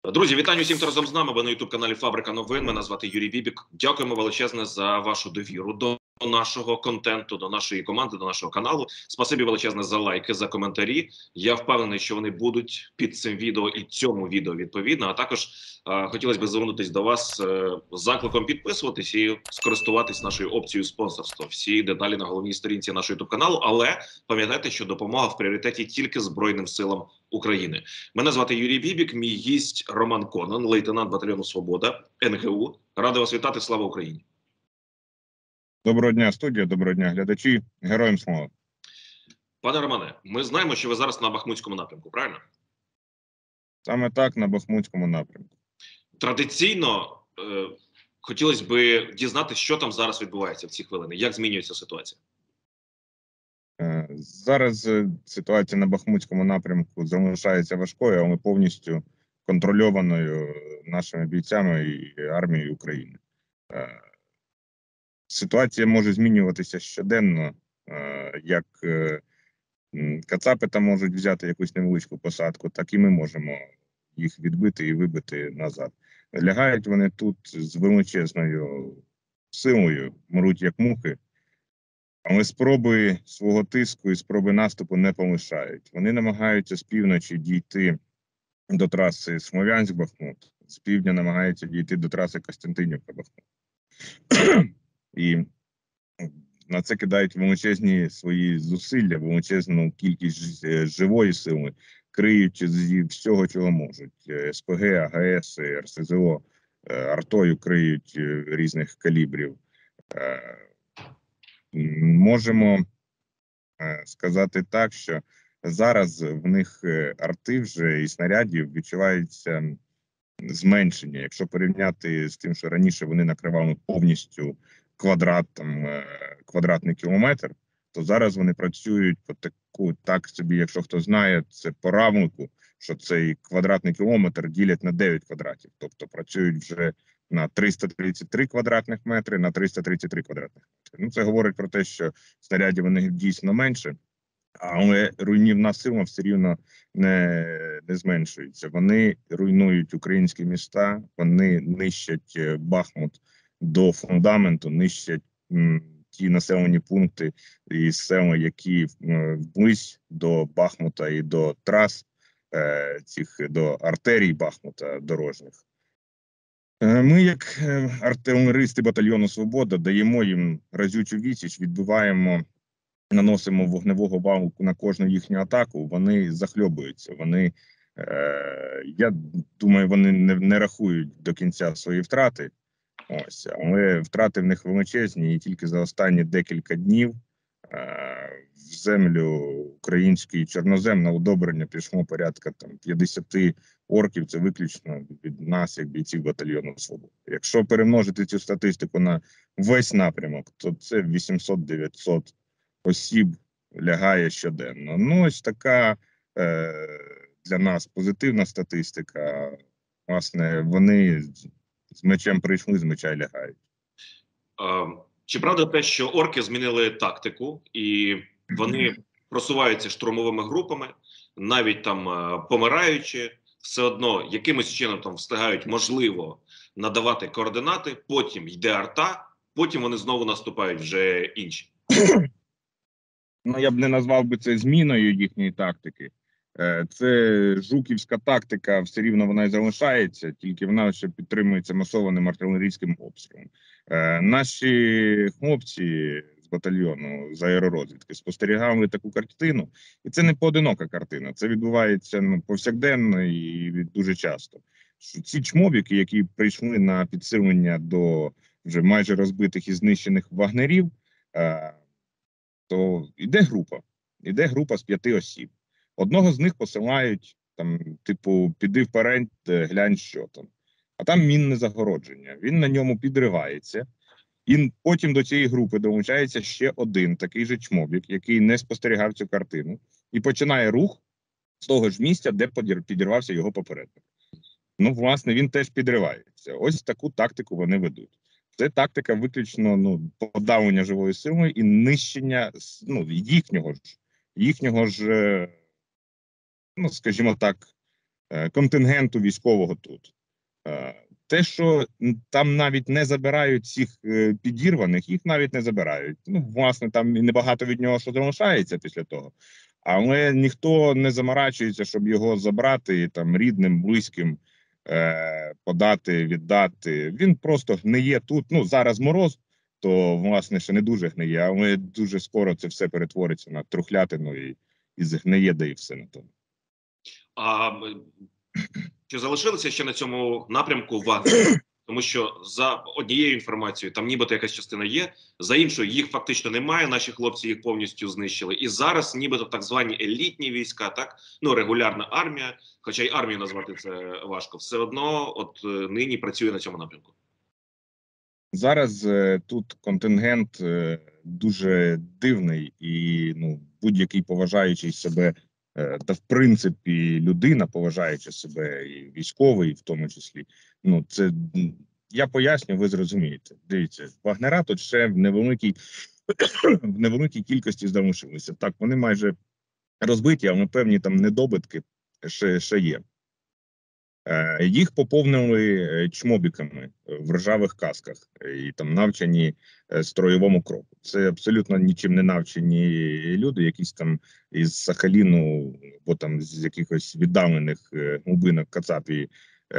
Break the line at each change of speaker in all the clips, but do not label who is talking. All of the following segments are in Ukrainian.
Друзі, вітаю всім, хто разом з нами. Ви на ютуб-каналі Фабрика новин. Мене звати Юрій Бібік. Дякуємо величезне за вашу довіру до нашого контенту, до нашої команди, до нашого каналу. Спасибі величезне за лайки, за коментарі. Я впевнений, що вони будуть під цим відео і цьому відео відповідно. А також хотілося б звернутися до вас з закликом підписуватись і скористуватись нашою опцією спонсорства. Всі деталі на головній сторінці нашого ютуб-каналу. Але пам'ятайте, що допомога в пріоритеті тільки Збройним силам України. Мене звати Юрій Бібік, мій гість Роман Конон, лейтенант батальйону «Свобода», НГУ. Радий вас вітати, слава Україні!
Доброго дня, студія, доброго дня, глядачі. Героям слава!
Пане Романе, ми знаємо, що ви зараз на Бахмутському напрямку, правильно?
Саме так, на Бахмутському напрямку.
Традиційно хотілося б дізнатися, що там зараз відбувається в ці хвилини, як змінюється ситуація?
Зараз ситуація на Бахмутському напрямку залишається важкою, але повністю контрольованою нашими бійцями і армією України. Ситуація може змінюватися щоденно, як кацапи там можуть взяти якусь невеличку посадку, так і ми можемо їх відбити і вибити назад. Лягають вони тут з величезною силою, мруть як мухи, але спроби свого тиску і спроби наступу не полишають. Вони намагаються з півночі дійти до траси Смолянськ-Бахмут, з півдня намагаються дійти до траси Костянтинівка-Бахмут. І на це кидають величезні свої зусилля, величезну кількість живої сили, криють зі всього, чого можуть. СПГ, АГС, РСЗО, артою криють різних калібрів. Можемо сказати так, що зараз в них арти вже і снарядів відчувається зменшення. Якщо порівняти з тим, що раніше вони накривали повністю квадратний кілометр, то зараз вони працюють по так собі, якщо хто знає, це по равнику, що цей квадратний кілометр ділять на 9 квадратів. Тобто працюють вже на 333 квадратних метри, на 333 квадратних метри. Ну, це говорить про те, що снарядів у них дійсно менше, але руйнівна сила все рівно не зменшується. Вони руйнують українські міста, вони нищать Бахмут до фундаменту, нищать ті населені пункти і села, які вблизь до Бахмута і до трас, до артерій Бахмута дорожніх. Ми, як артилеристи батальйону «Свобода», даємо їм разючу відсіч, відбиваємо, наносимо вогневого валу на кожну їхню атаку, вони захльобуються. Вони, я думаю, вони не рахують до кінця свої втрати, ось, але втрати в них величезні, і тільки за останні декілька днів в землю український чорнозем на удобрення пішло порядка 50 орків, це виключно від нас, як бійців батальйону «Свобода». Якщо перемножити цю статистику на весь напрямок, то це 800-900 осіб лягає щоденно. Ну, ось така для нас позитивна статистика. Власне, вони з мечем прийшли, з меча й лягають.
Чи правда те, що орки змінили тактику і вони просуваються штурмовими групами, навіть там помираючи, все одно якимось чином там встигають, можливо, надавати координати, потім йде арта, потім вони знову наступають вже інші?
Ну, я б не назвав би це зміною їхньої тактики. Це жуківська тактика, все рівно вона і залишається, тільки вона ще підтримується масованим артилерійським обстрілом. Наші хлопці з батальйону з аеророзвідки спостерігали таку картину, і це не поодинока картина, це відбувається повсякденно і дуже часто. Ці чмобіки, які прийшли на підсилення до вже майже розбитих і знищених вагнерів, то йде група з 5 осіб. Одного з них посилають, там, типу, піди вперед, глянь, що там. А там мінне загородження. Він на ньому підривається. І потім до цієї групи долучається ще один такий же чмобік, який не спостерігав цю картину, і починає рух з того ж місця, де підірвався його попередник. Ну, власне, він теж підривається. Ось таку тактику вони ведуть. Це тактика виключно подавлення живої сили і нищення їхнього ж, скажімо так, контингенту військового тут. Те, що там навіть не забирають цих підірваних, їх навіть не забирають. Ну, власне, там і небагато від нього що залишається після того. Але ніхто не заморачується, щоб його забрати і там рідним, близьким подати, віддати. Він просто гниє тут. Ну, зараз мороз, то, власне, ще не дуже гниє, але дуже скоро це все перетвориться на трухлятину і згниє, да і все на тому.
А чи залишилися ще на цьому напрямку вагнери? Тому що за однією інформацією там нібито якась частина є, за іншою їх фактично немає, наші хлопці їх повністю знищили. І зараз нібито так звані елітні війська, так, ну регулярна армія, хоча й армію назвати це важко, все одно от нині працює на цьому напрямку.
Зараз тут контингент дуже дивний і ну, будь-який поважаючий себе, та в принципі людина, поважаючи себе, і військовий в тому числі, ну це я поясню, ви зрозумієте. Дивіться, вагнера тут ще в невеликій кількості залишилися. Так, вони майже розбиті, але певні там недобитки ще є. Їх поповнили чмобіками в ржавих касках і там навчені строєвому кроку. Це абсолютно нічим не навчені люди, якісь там із Сахаліну, або там з якихось віддалених глибинок Кацапії.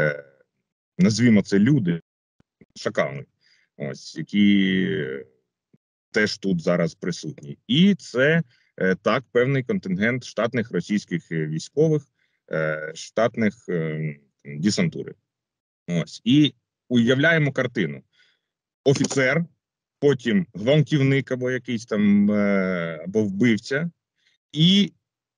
Назвімо це люди, шакали, ось, які теж тут зараз присутні. І це так, певний контингент штатних російських військових, штатних десантури. Ось. І уявляємо картину. Офіцер, потім гвалтівник або якийсь там, або вбивця, і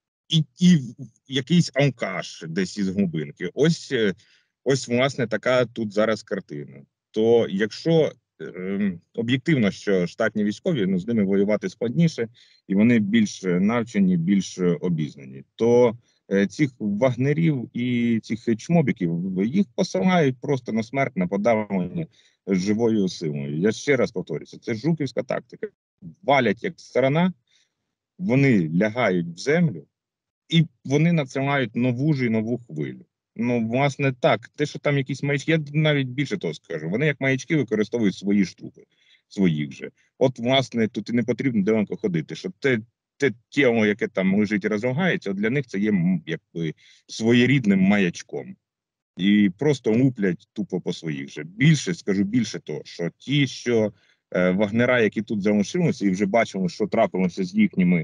якийсь алкаш десь із глибинки. Ось, власне, така тут зараз картина. То якщо об'єктивно, що штатні військові, ну, з ними воювати складніше, і вони більш навчені, більш обізнані, то цих вагнерів і цих чмобіків, їх посилають просто на смерть, на подавлення живою силою. Я ще раз повторюся, це жуківська тактика. Валять як сарана, вони лягають в землю, і вони надсилають нову ж і нову хвилю. Ну, власне, так, те, що там якісь маячки, я навіть більше того скажу, вони як маячки використовують свої штуки, своїх же. От, власне, тут і не потрібно далеко ходити, що те тіло, яке там лежить і розлагається, для них це є якби своєрідним маячком. І просто луплять тупо по своїх же. Більше, скажу більше того, що ті, що вагнера, які тут залишилися, і вже бачили, що трапилося з їхніми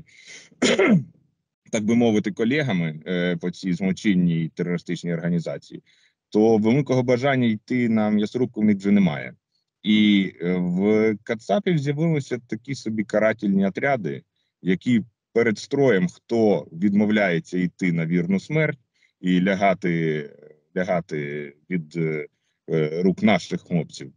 так би мовити, колегами по цій злочинній терористичній організації, то великого бажання йти на м'ясорубку в них вже немає. І в Кацапів з'явилися такі собі карательні отряди, які перед строєм, хто відмовляється йти на вірну смерть і лягати від рук наших хлопців,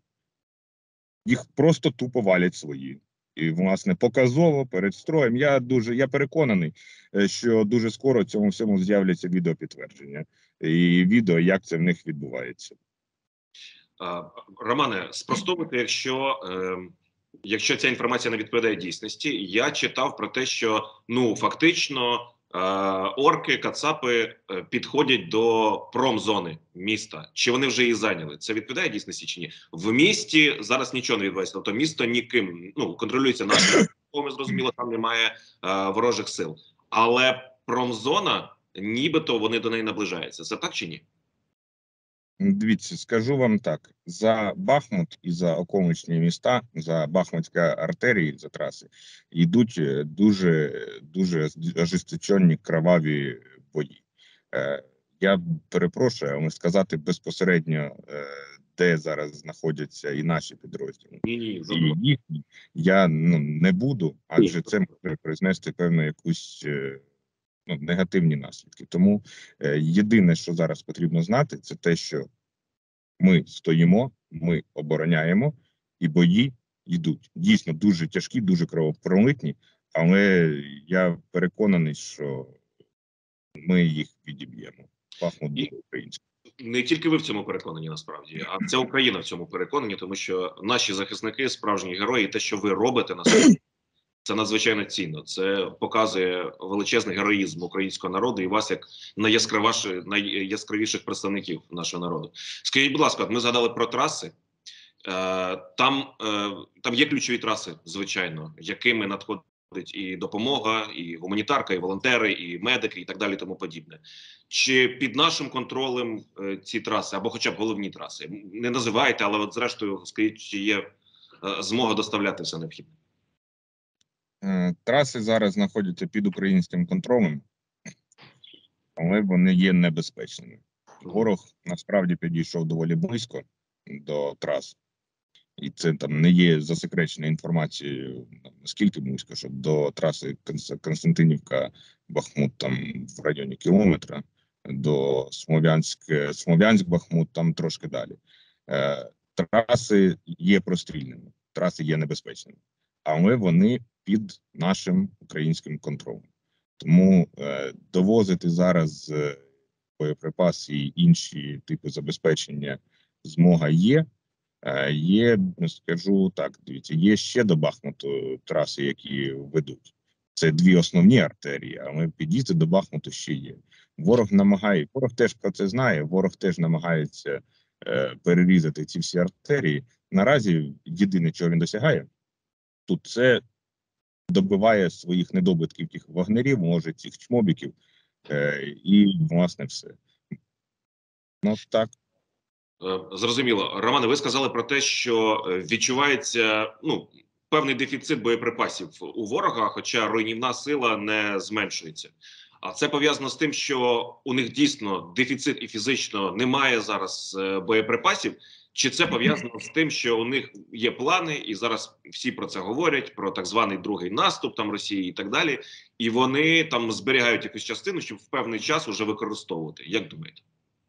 їх просто тупо валять свої. І, власне, показово перед строєм. Я переконаний, що дуже скоро цьому всьому з'являться відеопідтвердження і відео, як це в них відбувається.
Романе, спростовуйте, якщо ця інформація не відповідає дійсності. Я читав про те, що ну фактично орки, кацапи підходять до промзони міста. Чи вони вже її зайняли? Це відповідає дійсності чи ні? В місті зараз нічого не відбувається. Тобто місто ніким, ну, контролюється нашим, ми зрозуміло, там немає ворожих сил. Але промзона, нібито вони до неї наближаються. Це так чи ні?
Дивіться, скажу вам так, за Бахмут і за околичні міста, за Бахмутська артерії, за траси, йдуть дуже ожесточені кроваві бої. Я перепрошую, але сказати безпосередньо, де зараз знаходяться і наші підрозділи, і їхні, я не буду, адже це може признести певну якусь негативні наслідки. Тому єдине, що зараз потрібно знати, це те, що ми стоїмо, ми обороняємо, і бої йдуть. Дійсно, дуже тяжкі, дуже кровопролитні, але я переконаний, що ми їх відіб'ємо. Бахмут буде український.
Не тільки ви в цьому переконані, насправді, а вся Україна в цьому переконані, тому що наші захисники – справжні герої, і те, що ви робите, насправді, Це надзвичайно цінно. Це показує величезний героїзм українського народу і вас як найяскравіших представників нашого народу. Скажіть, будь ласка, ми згадали про траси. Там є ключові траси, звичайно, якими надходить і допомога, і гуманітарка, і волонтери, і медики, і так далі, тому подібне. Чи під нашим контролем ці траси, або хоча б головні траси? Не називайте, але от зрештою, скажіть, чи є змога доставляти все необхідне?
Траси зараз знаходяться під українським контролем, але вони є небезпечними. Ворог насправді підійшов доволі близько до трас. І це там не є засекреченою інформацією, наскільки близько, що до траси Константинівка-Бахмут там в районі кілометра, до Слов'янськ-Бахмут там трошки далі. Траси є прострільними, траси є небезпечними, але вони під нашим українським контролем. Тому довозити зараз боєприпаси і інші типи забезпечення змога є. Є, скажу так, дивіться, є ще до Бахмуту траси, які ведуть. Це дві основні артерії, але під'їзди до Бахмуту ще є. Ворог теж про це знає, ворог теж намагається перерізати ці всі артерії. Наразі єдине, чого він досягає, тут це добиває своїх недобитків, тих вагнерів, може, цих чмобіків, і, власне, все. Ну, так.
Зрозуміло. Романе, ви сказали про те, що відчувається певний дефіцит боєприпасів у ворога, хоча руйнівна сила не зменшується. А це пов'язано з тим, що у них дійсно дефіцит і фізично немає зараз боєприпасів, чи це пов'язано з тим, що у них є плани, і зараз всі про це говорять, про так званий другий наступ там Росії і так далі, і вони там зберігають якусь частину, щоб в певний час уже використовувати. Як думаєте?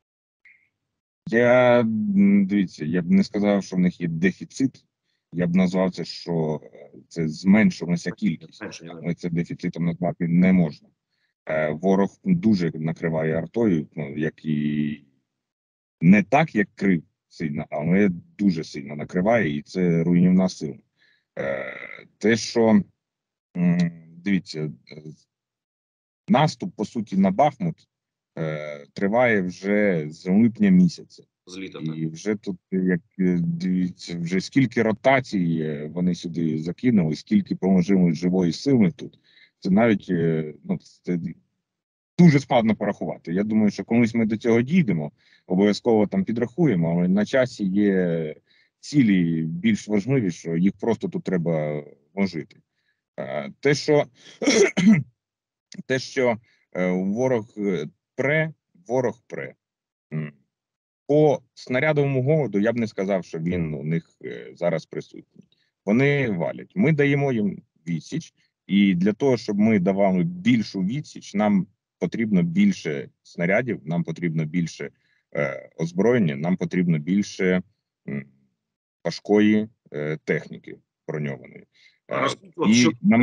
Дивіться, я б не сказав, що в них є дефіцит. Я б назвав це, що це зменшилася кількість, але це дефіцитом назвати не можна. Ворог дуже накриває артою, як і не так, як крив сильно, але дуже сильно накриває, і це руйнівна сила. Те, що, дивіться, наступ, по суті, на Бахмут триває вже з липня місяця. І вже тут, як дивіться, вже скільки ротацій вони сюди закинули, скільки положили живої сили тут. Це навіть це дуже складно порахувати. Я думаю, що колись ми до цього дійдемо, обов'язково там підрахуємо, але на часі є цілі більш важливі, що їх просто тут треба вложити. Те, що ворог пре. По снарядовому голоду я б не сказав, що він у них зараз присутній. Вони валять. Ми даємо їм відсіч, і для того, щоб ми давали більшу відсіч, нам потрібно більше снарядів, нам потрібно більше озброєння, нам потрібно більше важкої техніки броньованої. І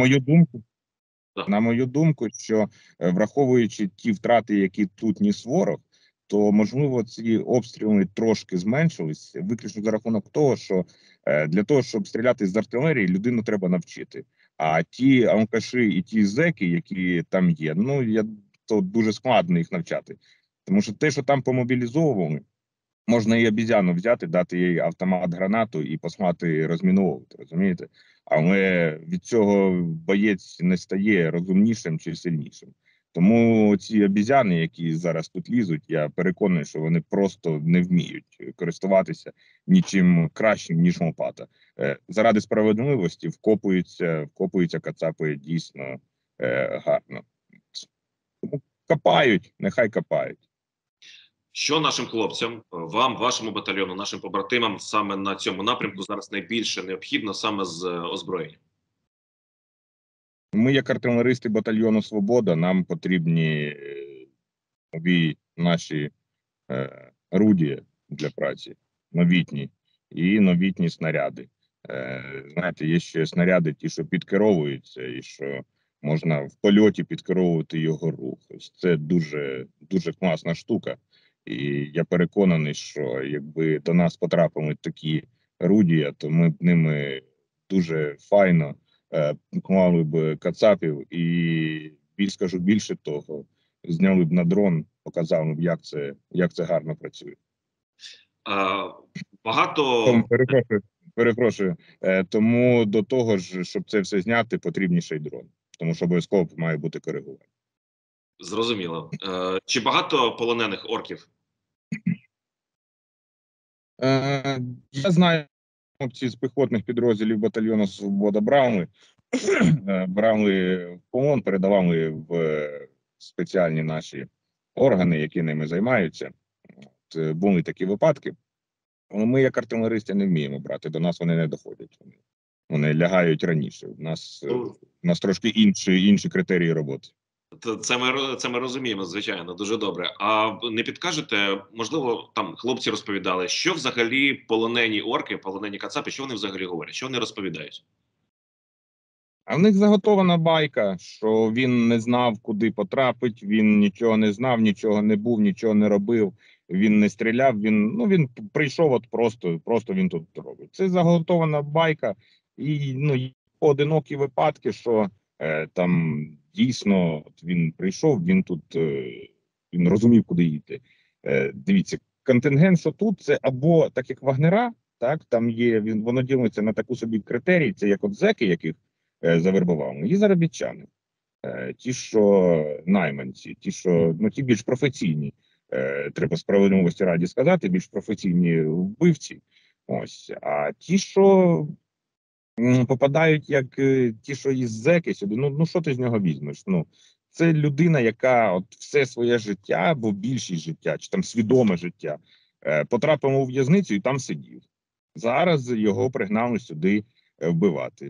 на мою думку, що враховуючи ті втрати, які тут ніс ворог, то, можливо, ці обстріли трошки зменшились, виключно за рахунок того, що для того, щоб стріляти з артилерії, людину треба навчити. А ті алкаші і ті зеки, які там є, то дуже складно їх навчати. Тому що те, що там помобілізовували, можна і обізяну взяти, дати їй автомат, гранату і послати розміновувати, розумієте? Але від цього боєць не стає розумнішим чи сильнішим. Тому ці обізяни, які зараз тут лізуть, я переконаний, що вони просто не вміють користуватися нічим кращим, ніж лопата. Заради справедливості вкопуються кацапи дійсно гарно. Тому копають, нехай копають.
Що нашим хлопцям, вам, вашому батальйону, нашим побратимам саме на цьому напрямку зараз найбільше необхідно саме з озброєнням?
Ми, як артилеристи батальйону «Свобода», нам потрібні нові наші орудія для праці, новітні, і новітні снаряди. Знаєте, є ще снаряди, ті, що підкеровуються, і що можна в польоті підкеровувати його рух. Ось це дуже, дуже класна штука. І я переконаний, що якби до нас потрапили такі орудія, то ми б ними дуже файно клали б кацапів і, скажу більше того, зняли б на дрон, показали б, як це гарно працює.
Багато
Перепрошую. Тому до того ж, щоб це все зняти, потрібні ще й дрон. Тому що обов'язково має бути коригування.
зрозуміло. Чи багато полонених орків?
Я знаю, хлопці з піхотних підрозділів батальйону «Свобода» брали в полон, передавали в спеціальні наші органи, які ними займаються. Були такі випадки. Але ми, як артилеристи, не вміємо брати. До нас вони не доходять. Вони лягають раніше. У нас трошки інші критерії роботи.
Це ми розуміємо, звичайно, дуже добре. А не підкажете, можливо, там хлопці розповідали, що взагалі полонені орки, полонені кацапи, що вони взагалі говорять, що вони розповідають?
А в них заготована байка, що він не знав, куди потрапить, він нічого не знав, нічого не був, нічого не робив, він не стріляв, він прийшов от просто він тут робить. Це заготована байка і поодинокі випадки, що там дійсно от він прийшов, він тут він розумів, куди йти. Дивіться, контингент, що тут, це або так як вагнера, так, там є, воно ділиться на таку собі критерії, це як от зеки, яких завербували, і заробітчани. Ті, що найманці, ті більш професійні, треба справедливості раді сказати, більш професійні вбивці. Ось, а ті, що попадають як ті, що із зеки сюди, ну що ти з нього візьмеш? Це людина, яка от все своє життя, або більшість життя, чи там свідоме життя, потрапив у в'язницю і там сидів. Зараз його пригнали сюди вбивати.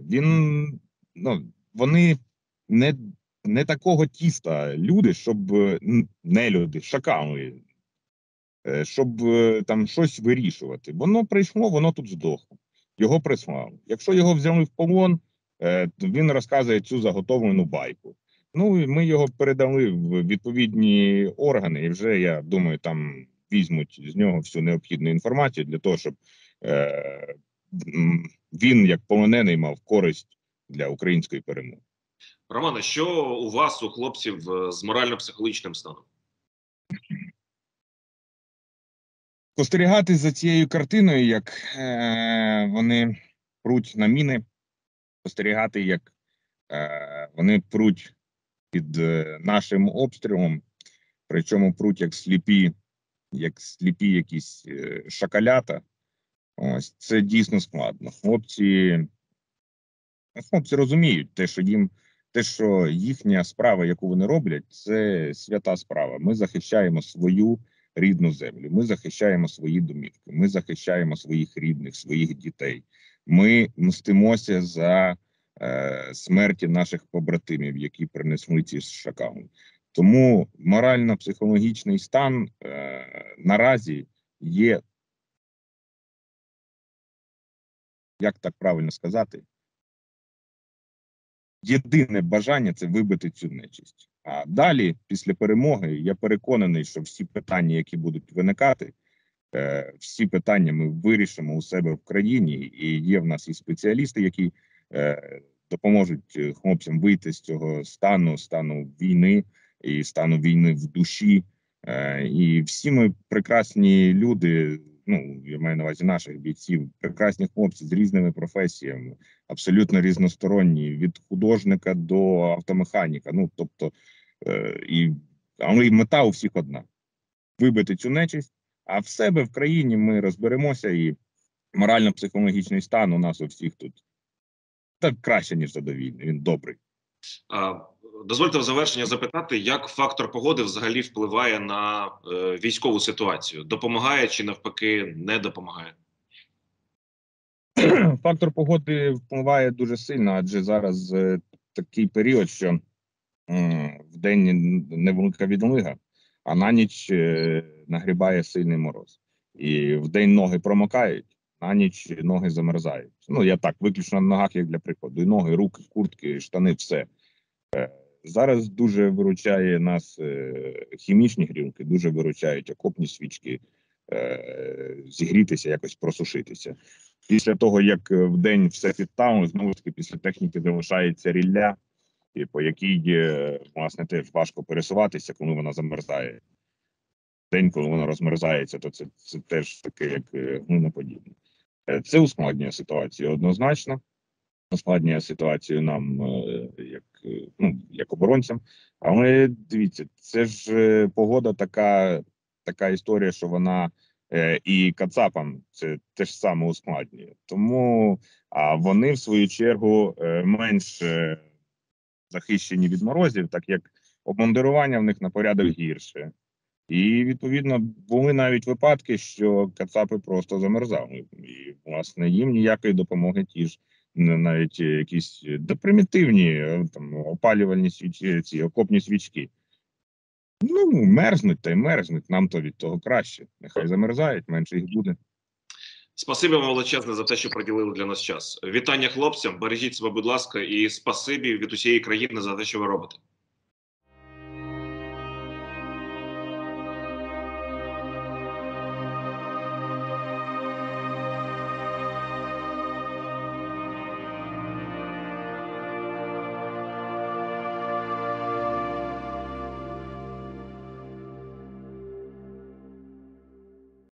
Вони не такого тіста люди, щоб не люди, шакали, щоб там щось вирішувати. Воно прийшло, воно тут здохло. Його прислали. Якщо його взяли в полон, то він розказує цю заготовлену байку. І ми його передали в відповідні органи, і вже, я думаю, там візьмуть з нього всю необхідну інформацію для того, щоб він, як полонений, мав користь для української перемоги.
Романе, що у вас, у хлопців, з морально-психологічним станом?
Спостерігати за цією картиною, як вони пруть на міни, спостерігати, як вони пруть під нашим обстрілом, причому пруть як сліпі якісь шакалята. Ось це дійсно складно. Хлопці розуміють те, що їхня справа, яку вони роблять, це свята справа. Ми захищаємо свою рідну землю, ми захищаємо свої домівки, ми захищаємо своїх рідних, своїх дітей. Ми мстимося за смерті наших побратимів, які принесли ці шакали. Тому морально-психологічний стан наразі є, як так правильно сказати, єдине бажання – це вибити цю нечисть. А далі, після перемоги, я переконаний, що всі питання, які будуть виникати, всі питання ми вирішимо у себе в країні, і є в нас і спеціалісти, які допоможуть хлопцям вийти з цього стану війни і стану війни в душі. І всі ми прекрасні люди, я маю на увазі наших бійців, прекрасні хлопці з різними професіями, абсолютно різносторонні, від художника до автомеханіка. Але і мета у всіх одна – вибити цю нечисть, а в себе в країні ми розберемося, і морально-психологічний стан у нас у всіх тут так краще, ніж задовільний, він добрий.
Дозвольте в завершення запитати, як фактор погоди взагалі впливає на військову ситуацію? Допомагає чи навпаки не допомагає?
Фактор погоди впливає дуже сильно, адже зараз такий період, що в день невелика відлига, а на ніч нагрібає сильний мороз. І в день ноги промокають, на ніч ноги замерзають. Я так, виключно на ногах, як для прикладу. І ноги, руки, куртки, штани, все. Зараз дуже виручає нас хімічні грілки, дуже виручають окопні свічки, зігрітися, якось просушитися. Після того, як в день все підтануло, знову ж таки, після техніки залишається рілля, і по якій, власне, теж важко пересуватися, коли вона замерзає. День, коли вона розмерзається, то це теж таке, як глиноподібне. Це ускладнює ситуацію однозначно. Ускладнює ситуацію нам, як оборонцям. Але дивіться, це ж погода така історія, що вона і кацапам це теж саме ускладнює. Тому вони, в свою чергу, менш захищені від морозів, так як обмундирування в них на порядок гірше. І, відповідно, були навіть випадки, що кацапи просто замерзали. І, власне, їм ніякої допомоги ті ж навіть якісь примітивні там, опалювальні свічки, ці окопні свічки. Ну, мерзнуть та й мерзнуть, нам то від того краще. Нехай замерзають, менше їх буде.
Спасибі вам величезне за те, що приділили для нас час. Вітання хлопцям, бережіть себе, будь ласка, і спасибі від усієї країни за те, що ви робите.